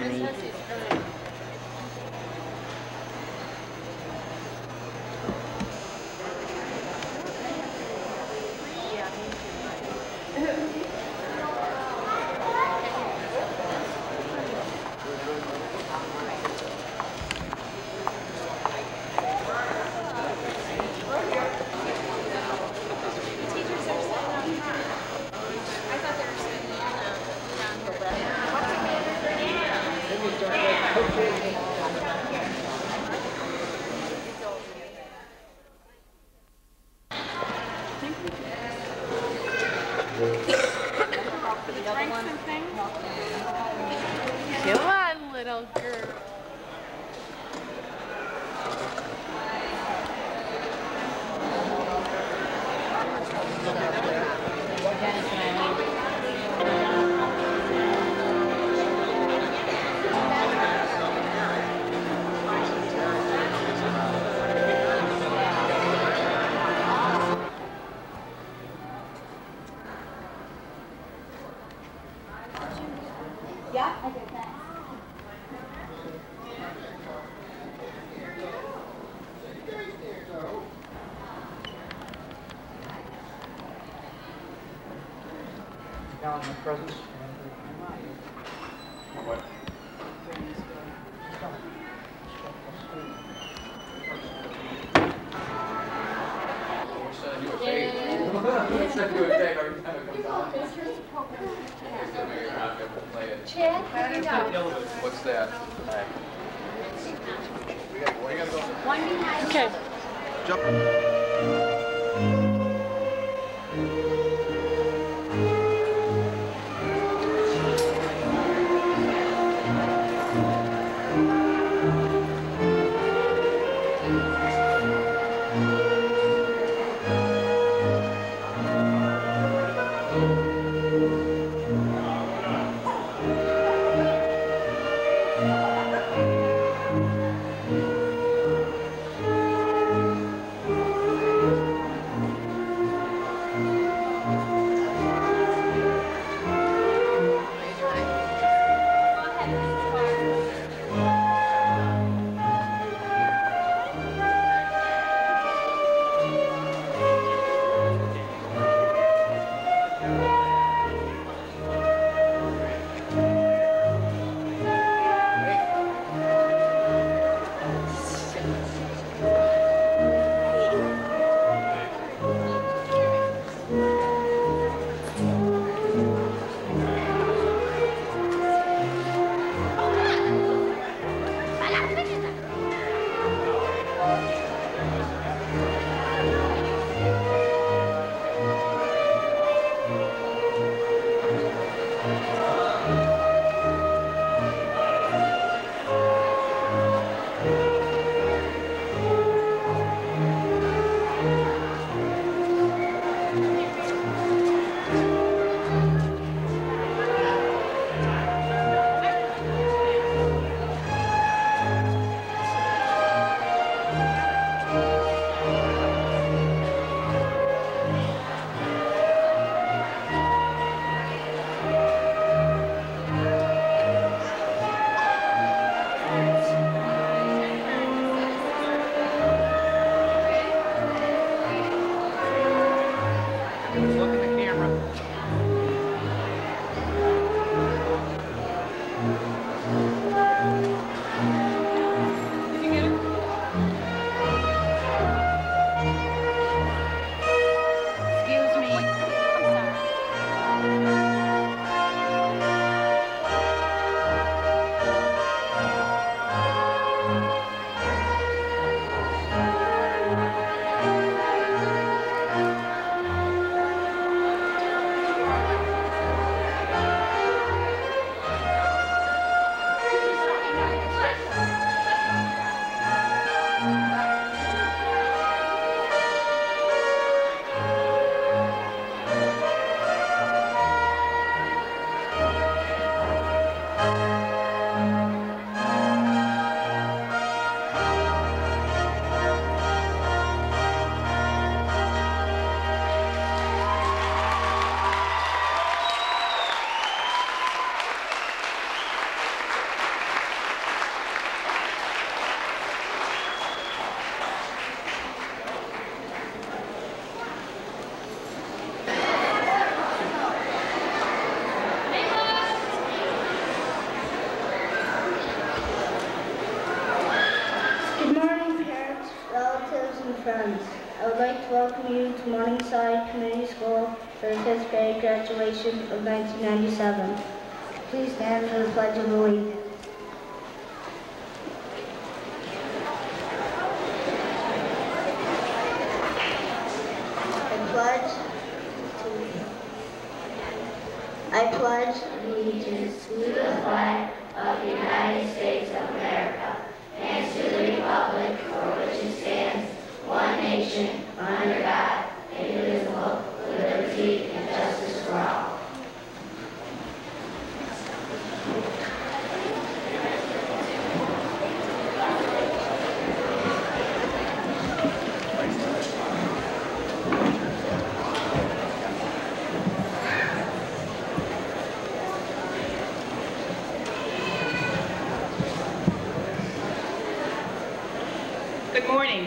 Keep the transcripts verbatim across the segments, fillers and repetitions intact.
Janie. Come on, little girl. Yeah, I did that. Now in the presence. What? We're sending you a tape. We're sending you a tape every time it comes on. You're not going to play it. Chad, what do you got? What's that? We got, what are you going to go? One behind. Okay. welcome you to Morningside Community School for the fifth grade graduation of nineteen ninety-seven. Please stand for the Pledge of Allegiance. I pledge to, I pledge allegiance to the flag of the United States of America and to the republic for which it stands, one nation, under God, indivisible, with liberty and justice for all. Good morning.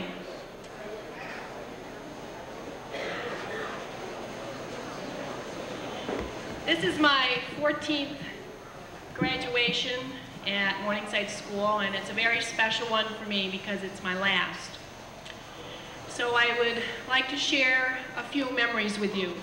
This is my fourteenth graduation at Morningside School, and it's a very special one for me because it's my last. So I would like to share a few memories with you.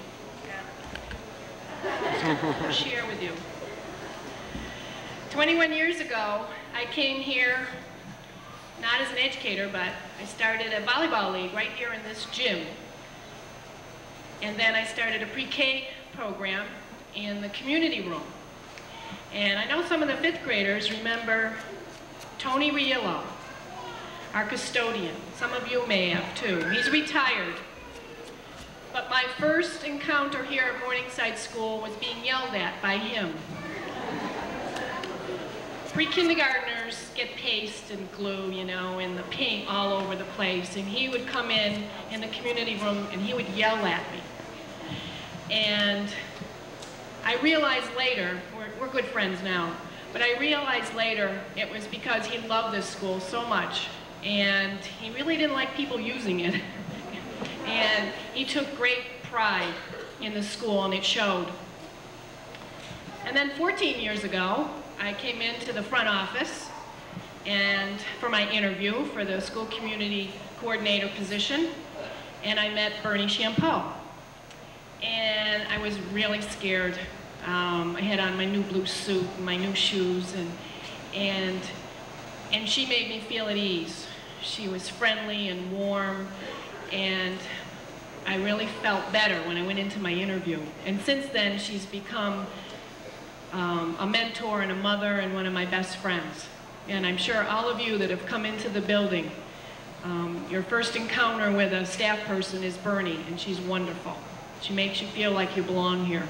share with you. twenty-one years ago, I came here not as an educator, but I started a volleyball league right here in this gym. And then I started a pre-K program in the community room. And I know some of the fifth graders remember Tony Riillo, our custodian. Some of you may have too. He's retired. But my first encounter here at Morningside School was being yelled at by him. Pre-kindergartners get paste and glue, you know, and the paint all over the place. And he would come in in the community room and he would yell at me. And I realized later, we're, we're good friends now, but I realized later it was because he loved this school so much. And he really didn't like people using it. And he took great pride in the school, and it showed. And then fourteen years ago, I came into the front office and for my interview for the school community coordinator position, and I met Bernie Champeau. And I was really scared. Um, I had on my new blue suit and my new shoes, and, and, and she made me feel at ease. She was friendly and warm, and I really felt better when I went into my interview. And since then, she's become Um, a mentor and a mother and one of my best friends. And I'm sure all of you that have come into the building, um, your first encounter with a staff person is Bernie, and she's wonderful. She makes you feel like you belong here.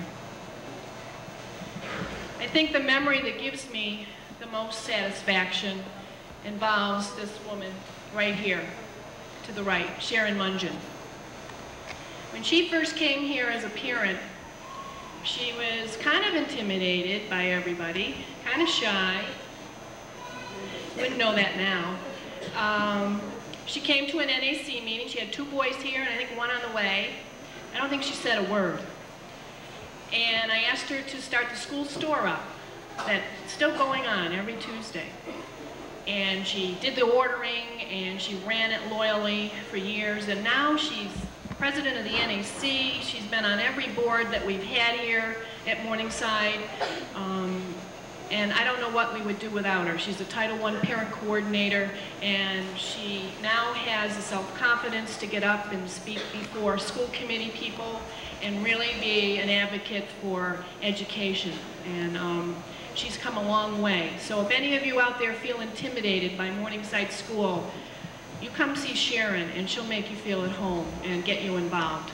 I think the memory that gives me the most satisfaction involves this woman right here, to the right, Sharon Mungin. When she first came here as a parent, she was kind of intimidated by everybody, kind of shy. Wouldn't know that now. Um, she came to an N A C meeting. She had two boys here and I think one on the way. I don't think she said a word. And I asked her to start the school store up. That's still going on every Tuesday. And she did the ordering and she ran it loyally for years, and now she's president of the N A C. She's been on every board that we've had here at Morningside. Um, and I don't know what we would do without her. She's a Title one parent coordinator, and she now has the self-confidence to get up and speak before school committee people and really be an advocate for education. And um, she's come a long way. So if any of you out there feel intimidated by Morningside School, you come see Sharon, and she'll make you feel at home and get you involved.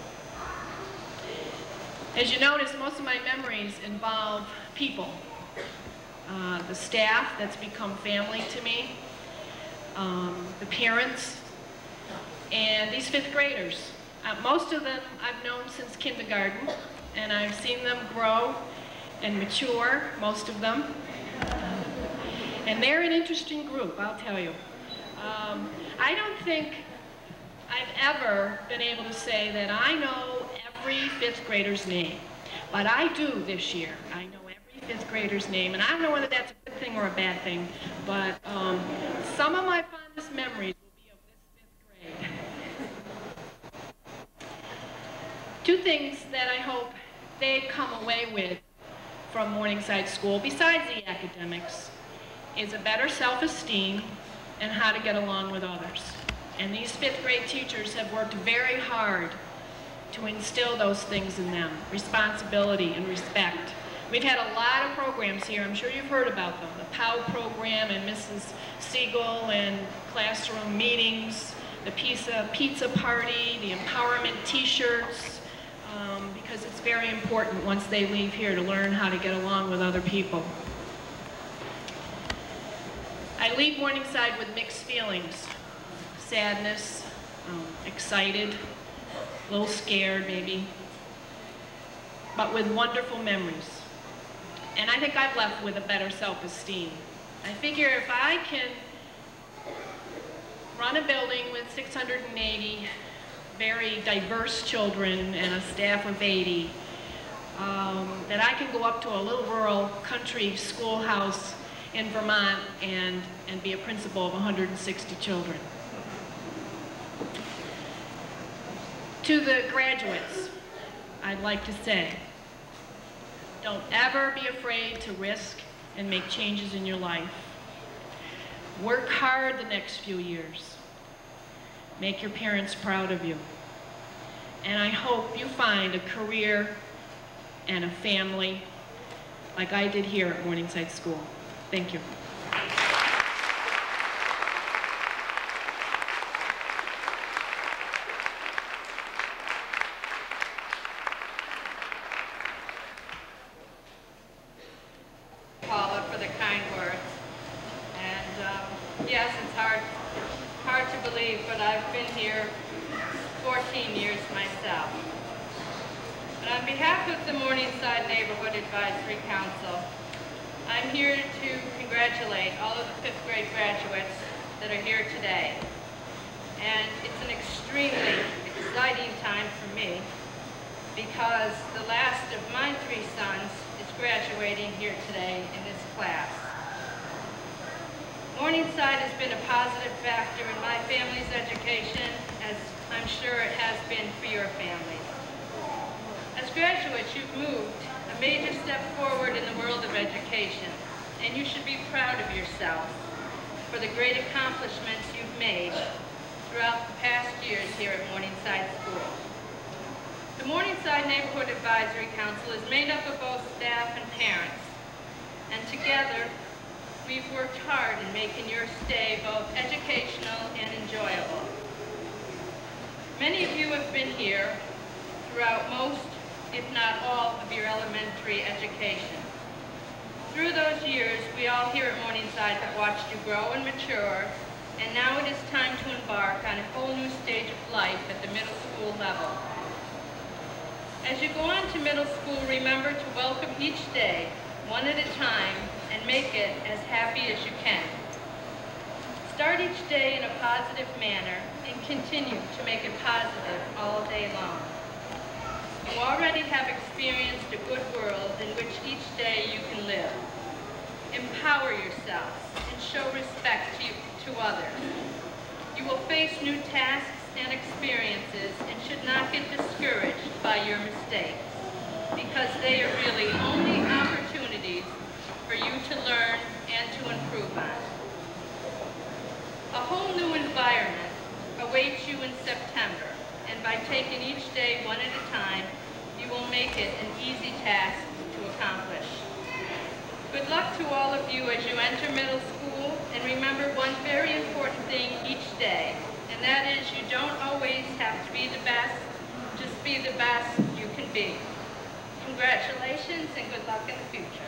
As you notice, most of my memories involve people. Uh, the staff that's become family to me, um, the parents, and these fifth graders. Uh, most of them I've known since kindergarten, and I've seen them grow and mature, most of them. And they're an interesting group, I'll tell you. Um, I don't think I've ever been able to say that I know every fifth grader's name, but I do this year. I know every fifth grader's name, and I don't know whether that's a good thing or a bad thing, but um, some of my fondest memories will be of this fifth grade. two things that I hope they come away with from Morningside School, besides the academics, is a better self-esteem and how to get along with others. And these fifth grade teachers have worked very hard to instill those things in them, responsibility and respect. We've had a lot of programs here, I'm sure you've heard about them, the P O W program and Missus Siegel and classroom meetings, the pizza, pizza party, the empowerment t-shirts, um, because it's very important once they leave here to learn how to get along with other people. I leave Morningside with mixed feelings, sadness, um, excited, a little scared maybe, but with wonderful memories. And I think I've left with a better self-esteem. I figure if I can run a building with six hundred eighty very diverse children and a staff of eighty, um, that I can go up to a little rural country schoolhouse in Vermont and, and be a principal of one hundred sixty children. To the graduates, I'd like to say, don't ever be afraid to risk and make changes in your life. Work hard the next few years. Make your parents proud of you. And I hope you find a career and a family like I did here at Morningside School. Thank you. Paula, for the kind words. And um, yes, it's hard, hard to believe, but I've been here fourteen years myself. But on behalf of the Morningside Neighborhood Advisory Council, I'm here to congratulate all of the fifth grade graduates that are here today. And it's an extremely exciting time for me because the last of my three sons is graduating here today in this class. Morningside has been a positive factor in my family's education, as I'm sure it has been for your families. As graduates, you've moved a major step forward in the world of education, and you should be proud of yourself for the great accomplishments you've made throughout the past years here at Morningside School. The Morningside Neighborhood Advisory Council is made up of both staff and parents, and together we've worked hard in making your stay both educational and enjoyable. Many of you have been here throughout most, if not all, of your elementary education. Through those years, we all here at Morningside have watched you grow and mature, and now it is time to embark on a whole new stage of life at the middle school level. As you go on to middle school, remember to welcome each day, one at a time, and make it as happy as you can. Start each day in a positive manner and continue to make it positive all day long. You already have experienced a good world in which each day you can live. Empower yourself and show respect to, you, to others. You will face new tasks and experiences and should not get discouraged by your mistakes, because they are really only opportunities for you to learn and to improve on. A whole new environment awaits you in September, and by taking each day one at a time, you will make it an easy task to accomplish. Good luck to all of you as you enter middle school, and remember one very important thing each day, and that is you don't always have to be the best, just be the best you can be. Congratulations and good luck in the future.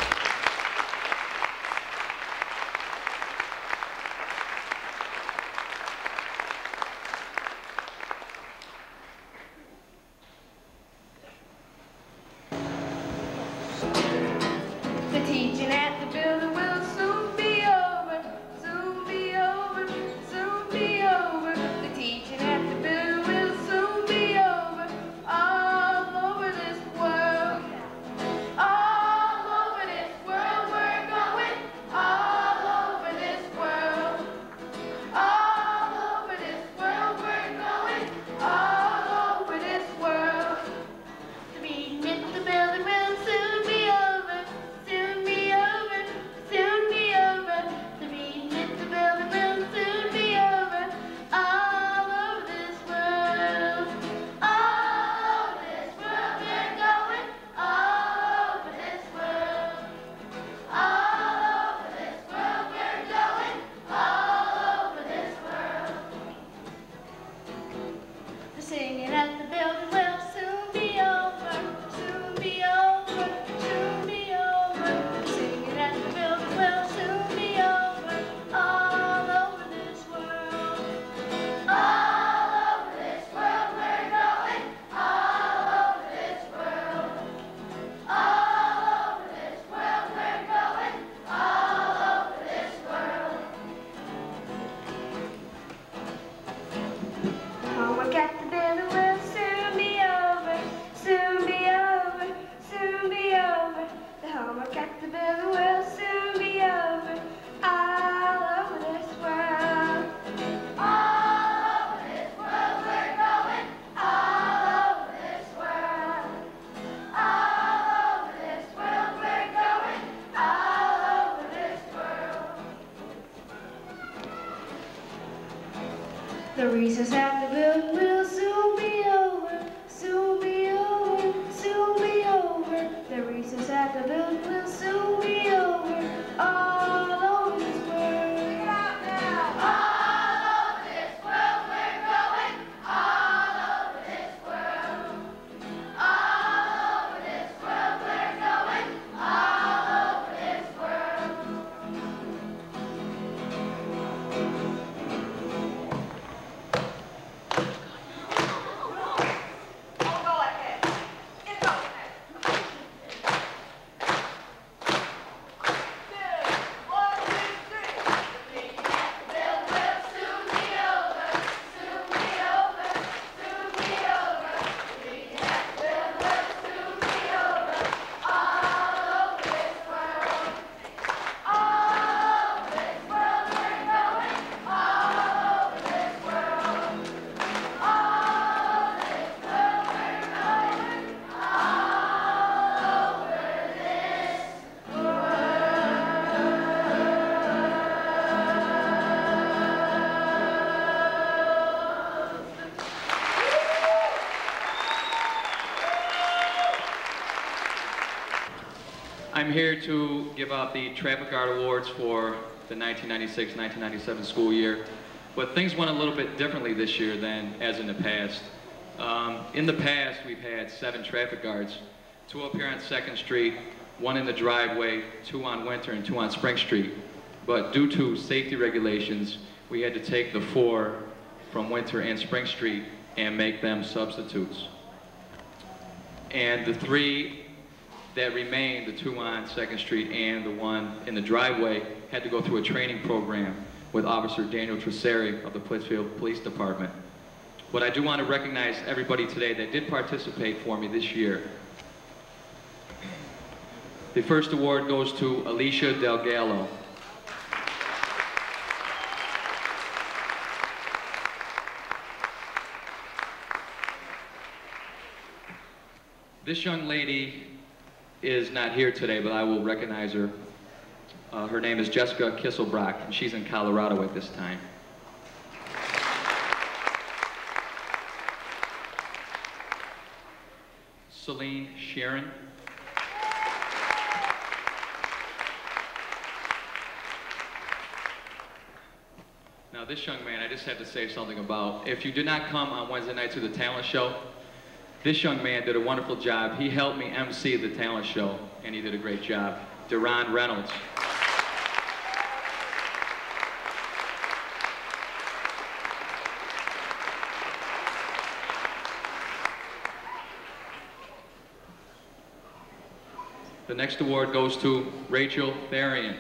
The teaching at the building will soon be over, soon be over, soon be over. The teaching at the building will soon be over, all over this world. All over this world we're going, all over this world. All over this world we're going, all over this world. The recess at the building will soon be over, soon be over, soon be over. The recess at the building will soon be over, all over this world. Sing it out now. All over this world we're going, all over this world. All over this world we're going, all over this world. Don't go ahead. Get go ahead. One, two, three. Bill will soon be over, soon be over, soon be over. Bill will soon be over, all over this world. All over this world we're going, all over this world. All over this world we're going, all over this I'm here to give out the Traffic Guard Awards for the nineteen ninety-six nineteen ninety-seven school year. But things went a little bit differently this year than as in the past. Um, in the past, we've had seven traffic guards, two up here on second street, one in the driveway, two on Winter, and two on Spring Street. But due to safety regulations, we had to take the four from Winter and Spring Street and make them substitutes. And the three that remained, the two on second street and the one in the driveway, had to go through a training program with Officer Daniel Tresseri of the Pittsfield Police Department. But I do want to recognize everybody today that did participate for me this year. The first award goes to Alicia Delgallo. This young lady is not here today, but I will recognize her. Uh, her name is Jessica Kisselbrock, and she's in Colorado at this time. Celine Sharon. Now this young man, I just have to say something about. If you did not come on Wednesday night to the talent show, this young man did a wonderful job. He helped me emcee the talent show, and he did a great job. Daron Reynolds. The next award goes to Rachel Tharian.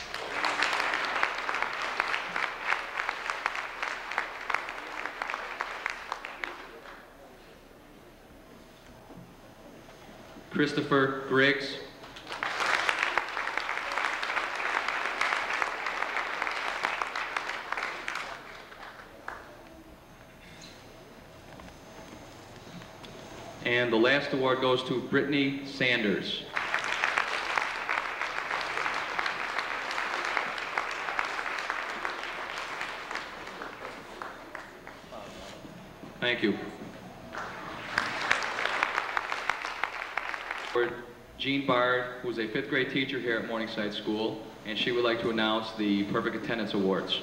Christopher Griggs. And the last award goes to Brittany Sanders. Thank you. Jean Bard, who's a fifth grade teacher here at Morningside School, and she would like to announce the Perfect Attendance Awards.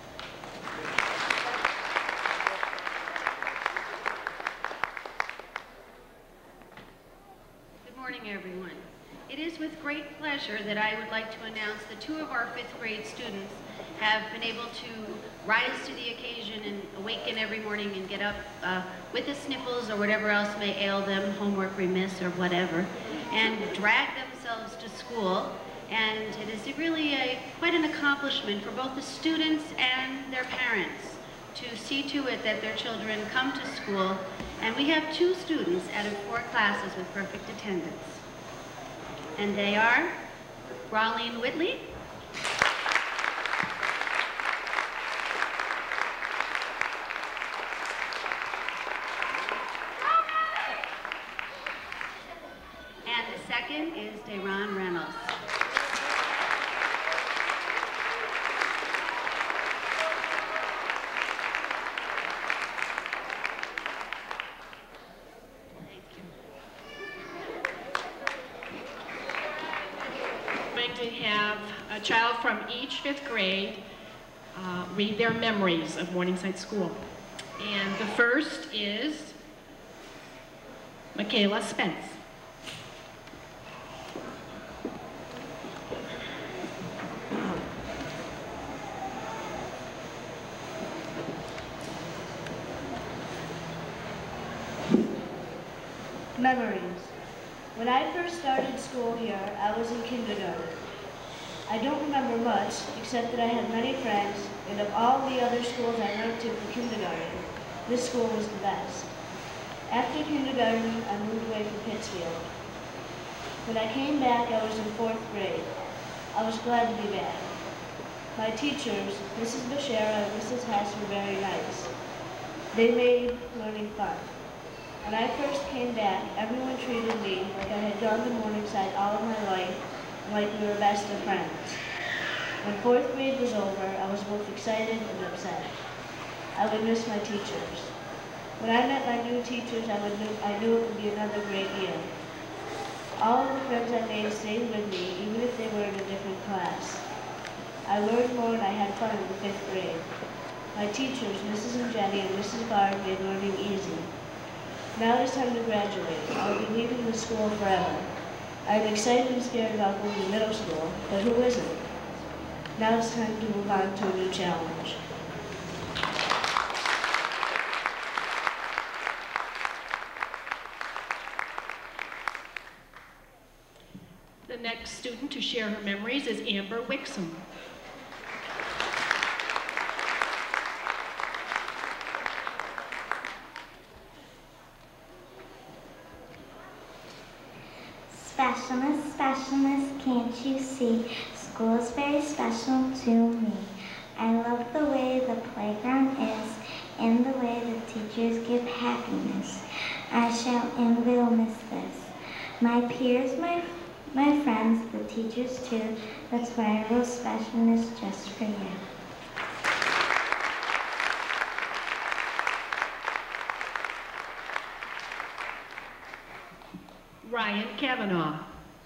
Good morning, everyone. It is with great pleasure that I would like to announce that two of our fifth grade students have been able to rise to the occasion and awaken every morning and get up uh, with the sniffles or whatever else may ail them, homework remiss or whatever, and drag themselves to school. And it is really a, quite an accomplishment for both the students and their parents to see to it that their children come to school. And we have two students out of four classes with perfect attendance. And they are Rawleen Whitley and the second is Daron Reynolds. to have a child from each fifth grade uh, read their memories of Morningside School. And the first is Michaela Spence. Memories. When I first started school here, I was in kindergarten. I don't remember much, except that I had many friends, and of all the other schools I went to for kindergarten, this school was the best. After kindergarten, I moved away from Pittsfield. When I came back, I was in fourth grade. I was glad to be back. My teachers, Missus Bashara and Missus Hess, were very nice. They made learning fun. When I first came back, everyone treated me like I had gone to Morningside all of my life, and like we were best of friends. When fourth grade was over, I was both excited and upset. I would miss my teachers. When I met my new teachers, I, would knew, I knew it would be another great year. All of the friends I made stayed with me, even if they were in a different class. I learned more and I had fun in the fifth grade. My teachers, Missus and Jenny and Missus Bard, made learning easy. Now it's time to graduate. I'll be leaving the school forever. I'm excited and scared about going to middle school, but who isn't? Now it's time to move on to a new challenge. The next student to share her memories is Amber Wixom. Specialness, specialness, can't you see? School is very special to me. I love the way the playground is and the way the teachers give happiness. I shall and will miss this. My peers, my, my friends, the teachers too, that's why I wrote specialness just for you. Ryan Kavanaugh.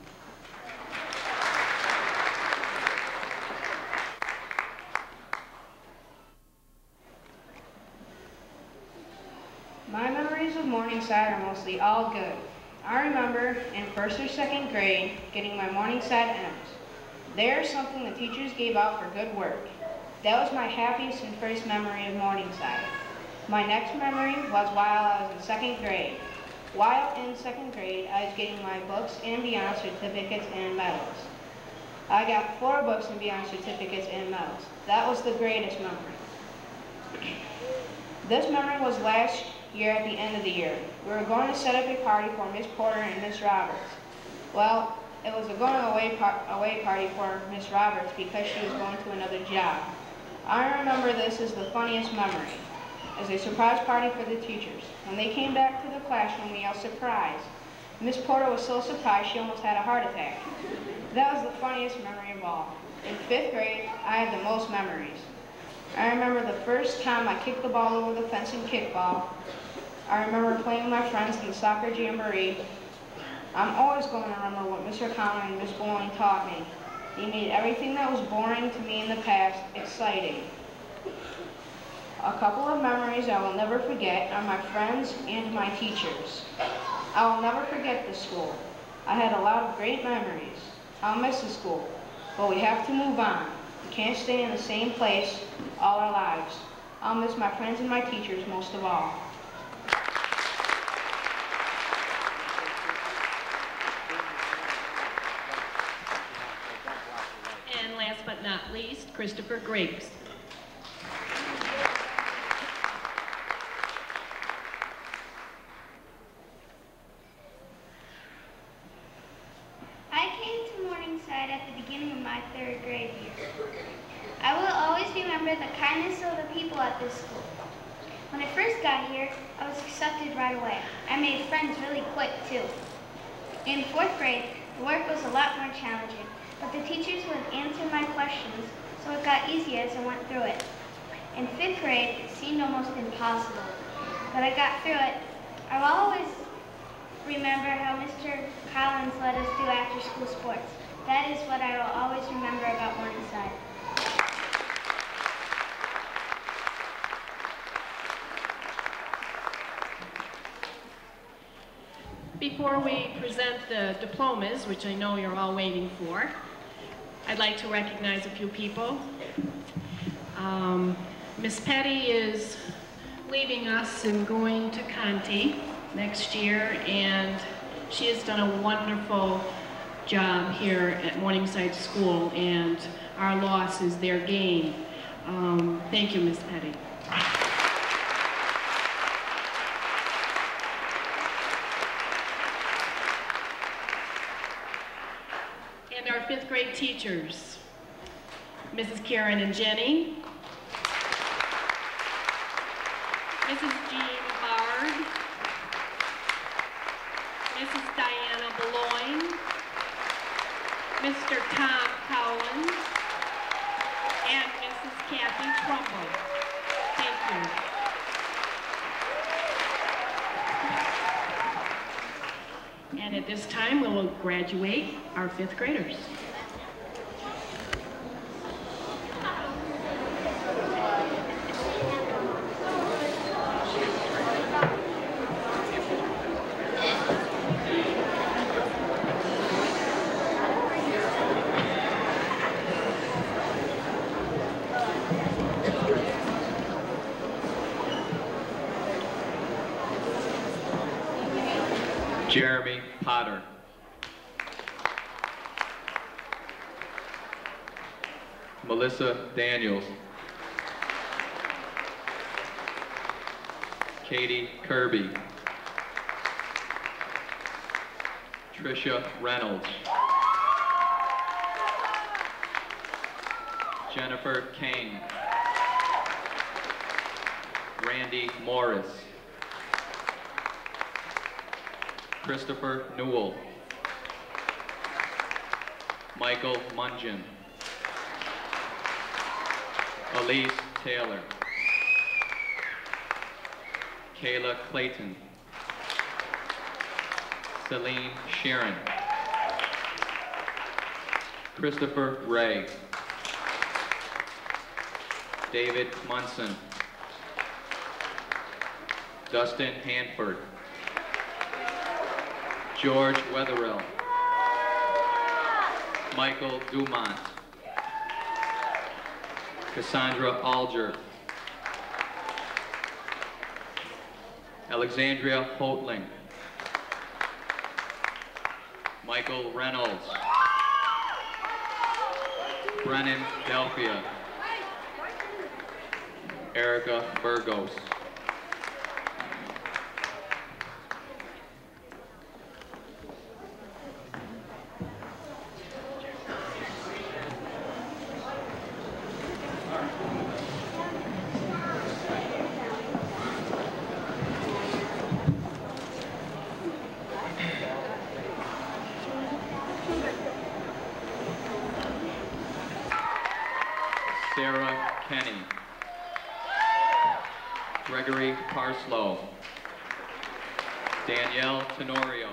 My memories of Morningside are mostly all good. I remember in first or second grade getting my Morningside M's. They're something the teachers gave out for good work. That was my happiest and first memory of Morningside. My next memory was while I was in second grade. While in second grade, I was getting my books and beyond certificates and medals. I got four books and beyond certificates and medals. That was the greatest memory. This memory was last year at the end of the year. We were going to set up a party for Miss Porter and Miss Roberts. Well, it was a going away, par away party for Miss Roberts because she was going to another job. I remember this as the funniest memory. As a surprise party for the teachers. When they came back to the classroom, we yelled surprise. Miss Porter was so surprised she almost had a heart attack. That was the funniest memory of all. In fifth grade, I had the most memories. I remember the first time I kicked the ball over the fence in kickball. I remember playing with my friends in the soccer jamboree. I'm always going to remember what Mister Conlon and Miss Bowling taught me. They made everything that was boring to me in the past exciting. A couple of memories I will never forget are my friends and my teachers. I will never forget this school. I had a lot of great memories. I'll miss the school, but we have to move on. We can't stay in the same place all our lives. I'll miss my friends and my teachers most of all. And last but not least, Christopher Griggs. At the beginning of my third grade year. I will always remember the kindness of the people at this school. When I first got here, I was accepted right away. I made friends really quick too. In fourth grade, the work was a lot more challenging, but the teachers would answer my questions, so it got easier as I went through it. In fifth grade, it seemed almost impossible, but I got through it. I will always remember how Mister Collins let us do after-school sports. That is what I will always remember about Morningside. Before we present the diplomas, which I know you're all waiting for, I'd like to recognize a few people. Um, Miss Petty is leaving us and going to Conti next year, and she has done a wonderful job here at Morningside School, and our loss is their gain. Um, thank you, Miss Petty. And our fifth grade teachers, Missus Karen and Jenny, Missus Jean Bard, Missus Diana Beloin, Mister Tom Cowland, and Missus Kathy Trumbull. Thank you. And at this time, we will graduate our fifth graders. Jeremy Potter. Melissa Daniels. Katie Kirby. Tricia Reynolds. Jennifer Kane. Randy Morris. Christopher Newell. Michael Mungin. Elise Taylor. Kayla Clayton. Celine Sheeran. Christopher Ray. David Munson. Dustin Hanford. George Wetherill. Michael Dumont. Cassandra Alger. Alexandria Holtling. Michael Reynolds. Brennan Delphia. Erica Burgos. Sarah Kenny. Gregory Parslow. Danielle Tenorio.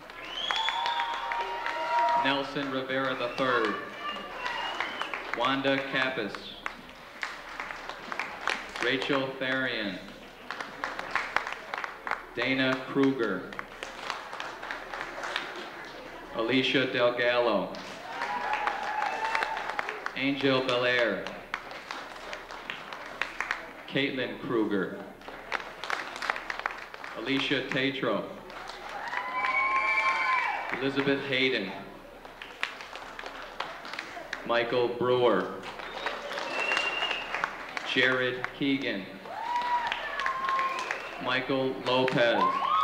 Nelson Rivera the third. Wanda Kappas. Rachel Tharian. Dana Kruger. Alicia Delgallo. Angel Belair. Caitlin Kruger. Alicia Tatro. Elizabeth Hayden. Michael Brewer. Jared Keegan. Michael Lopez.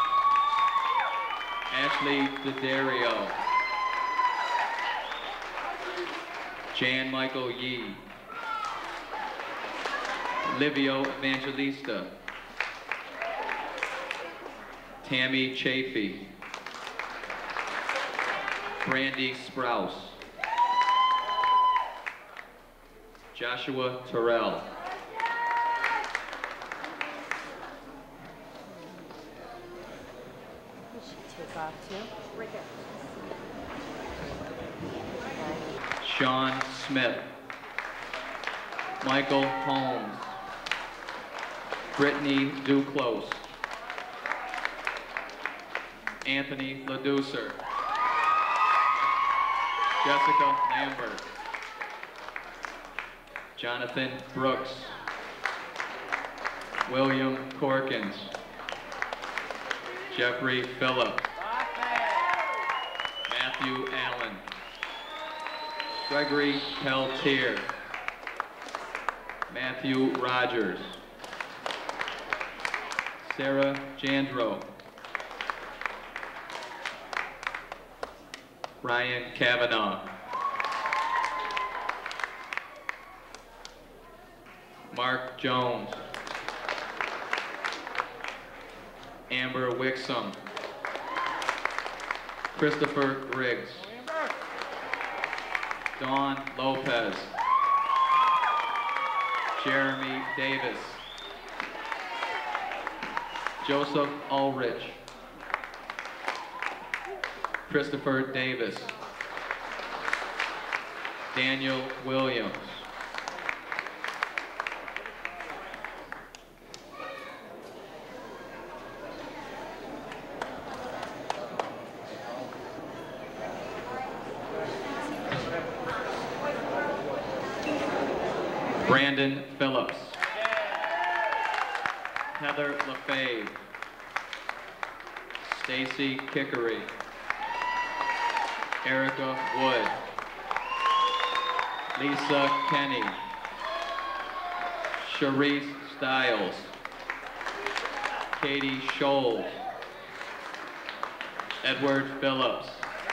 Ashley D'Addario. Jan Michael Yee. Livio Evangelista. Tammy Chafee. Brandy Sprouse. Joshua Terrell. Take off too. Right there. Sean Smith. Michael Holmes. Brittany Duclos. Anthony Laducer. Jessica Lambert. Jonathan Brooks. William Corkins. Jeffrey Phillips. Matthew Allen. Gregory Peltier. Matthew Rogers. Sarah Jandro. Ryan Kavanaugh. Mark Jones. Amber Wixom. Christopher Griggs. Dawn Lopez. Jeremy Davis. Joseph Ulrich. Christopher Davis. Daniel Williams. Brandon Phillips. Heather LaFave. Stacy Kickery. Erica Wood. Lisa Kenny. Sharice Stiles. Katie Scholes. Edward Phillips.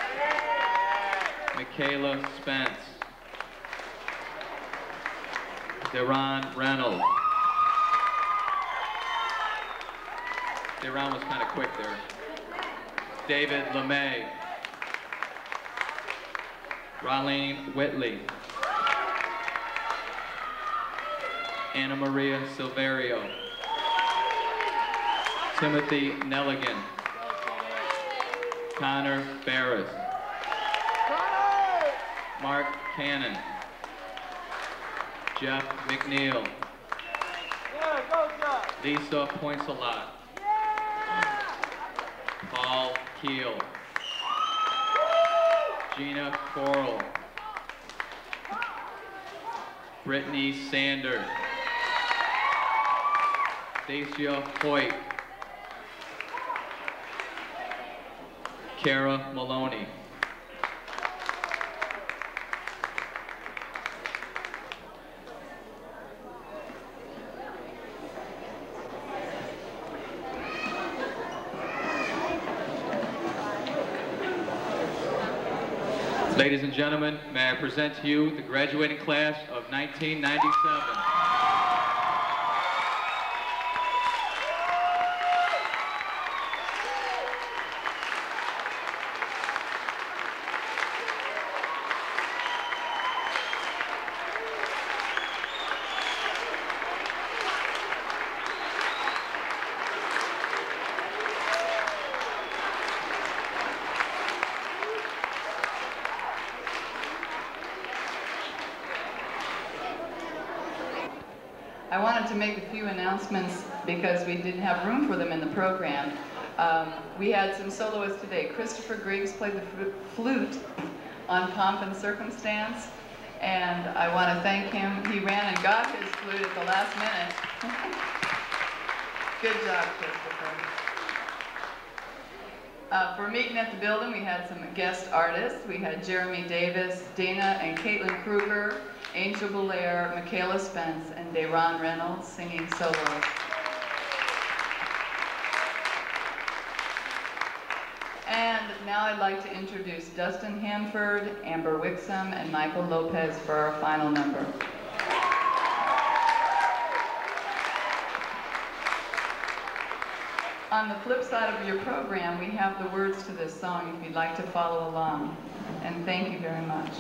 Michaela Spence. Daron Reynolds. Daron was kind of quick there. David LeMay. Rolene Whitley. Anna Maria Silverio. Timothy Nelligan. Connor Barris. Mark Cannon. Jeff McNeil. Lisa Poinsalot. Paul Keel. Gina Coral. Brittany Sanders. Stacia Hoyt. Kara Maloney. Ladies and gentlemen, may I present to you the graduating class of nineteen ninety-seven. I wanted to make a few announcements because we didn't have room for them in the program. Um, we had some soloists today. Christopher Griggs played the flute on Pomp and Circumstance, and I want to thank him. He ran and got his flute at the last minute. Good job, Christopher. Uh, for Meeting at the Building, we had some guest artists. We had Jeremy Davis, Dana and Caitlin Kruger, Angel Belair, Michaela Spence, and Daron Reynolds singing solos. And now I'd like to introduce Dustin Hanford, Amber Wixom, and Michael Lopez for our final number. On the flip side of your program, we have the words to this song if you'd like to follow along. And thank you very much.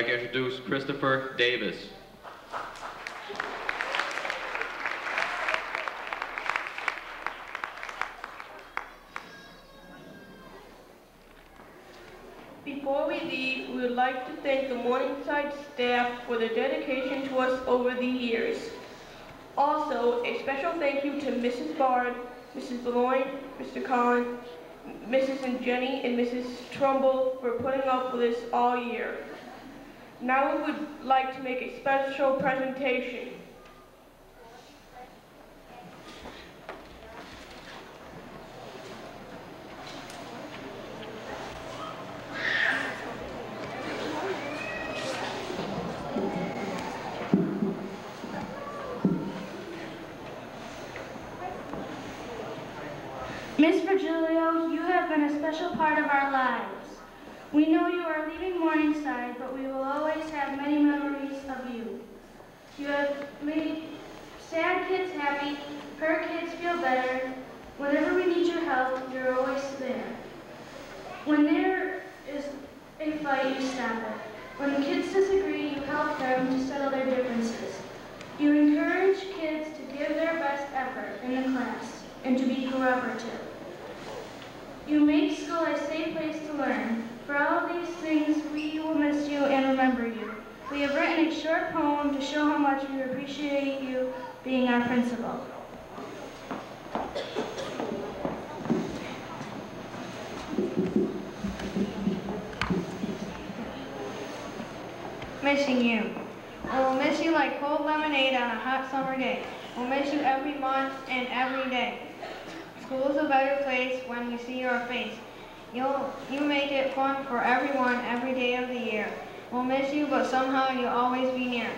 to introduce Christopher Davis. Before we leave, we would like to thank the Morningside staff for their dedication to us over the years. Also, a special thank you to Missus Bard, Missus Beloin, Mister Collins, Missus and Jenny, and Missus Trumbull for putting up with us all year. Now we would like to make a special presentation. Miss Virgilio, you have been a special part of our lives. We know you are leaving Morningside, but we will always have many memories of you. You have made sad kids happy, hurt kids feel better. Whenever we need your help, you're always there. When there is a fight, you stop it. When the kids disagree, you help them to settle their differences. You encourage kids to give their best effort in the class and to be cooperative. You make school a safe place to learn. For all of these things, we will miss you and remember you. We have written a short poem to show how much we appreciate you being our principal. Missing you. I will miss you like cold lemonade on a hot summer day. We'll miss you every month and every day. School is a better place when we see your face. You'll, you make it fun for everyone every day of the year. We'll miss you, but somehow you'll always be near.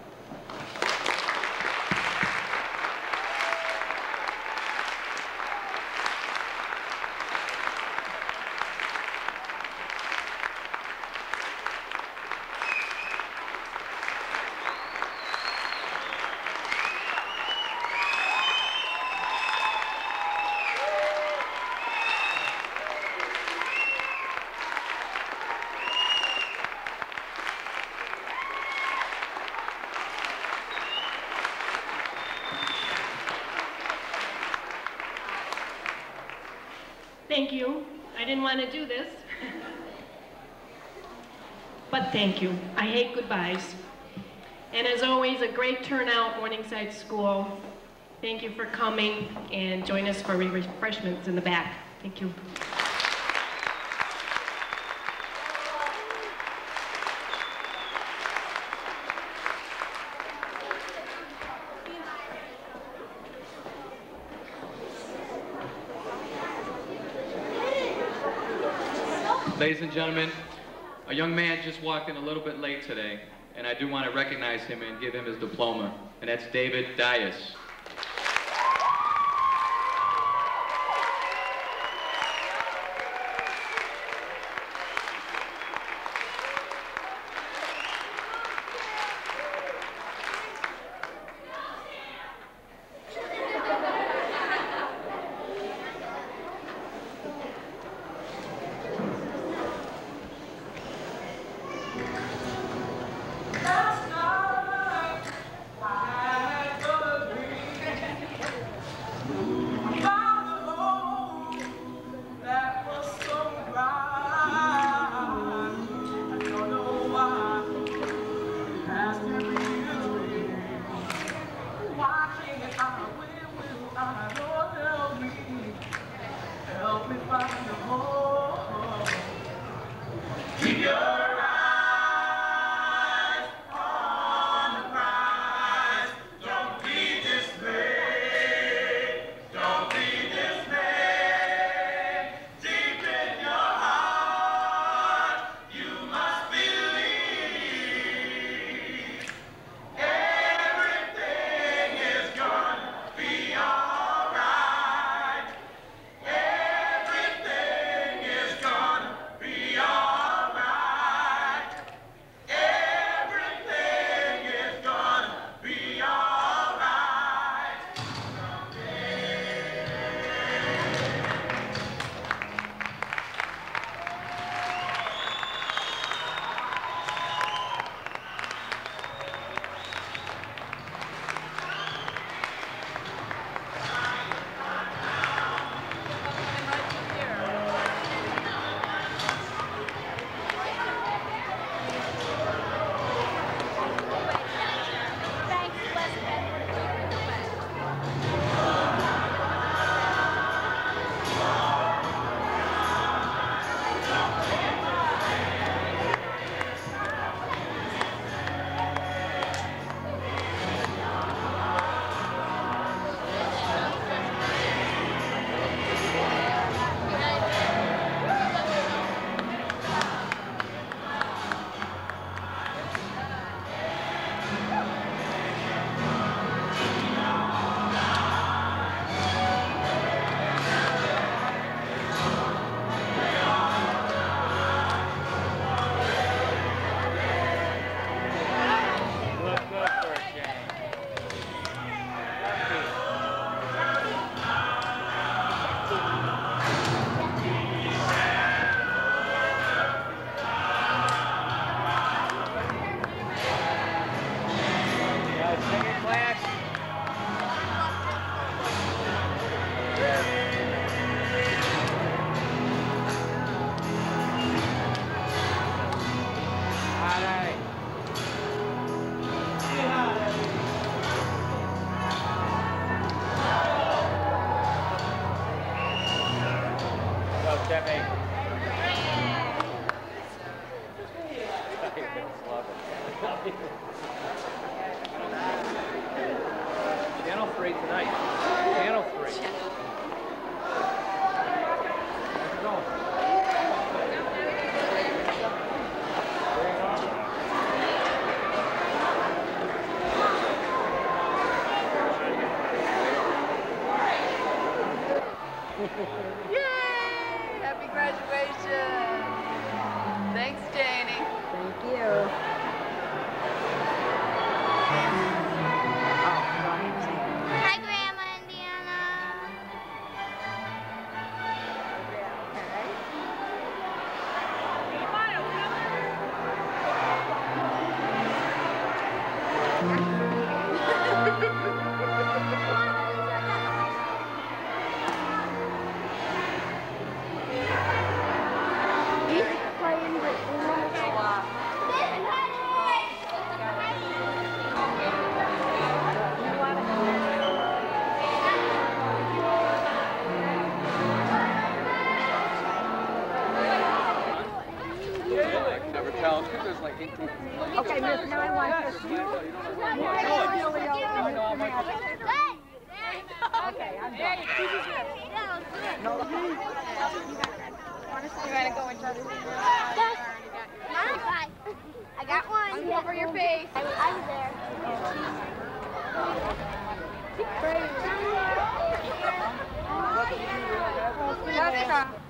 Thank you. I didn't want to do this. But thank you. I hate goodbyes. And as always, a great turnout, Morningside School. Thank you for coming, and join us for refreshments in the back. Thank you. Ladies and gentlemen, a young man just walked in a little bit late today, and I do want to recognize him and give him his diploma, and that's David Dias. Last night, I had a dream. Channel three tonight. Channel three. Yay! Happy graduation! Thanks, Janie. Thank you. Hi, Grandma Indiana. Never tell. There's like eighteen. Okay, Miss, now I want this. You, okay, I'm done. No, You gotta go and just I got one. Over your face. I, I was there. Jessica.